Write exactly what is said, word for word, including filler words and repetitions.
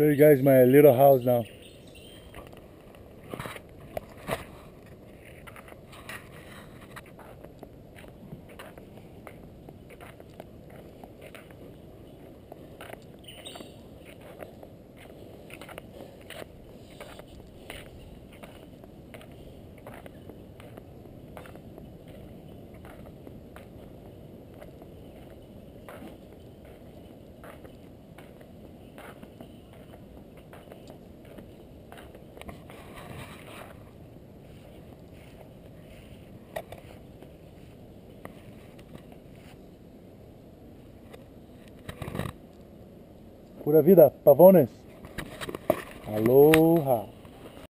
show you guys my little house now. Pura vida, pavones. Aloha.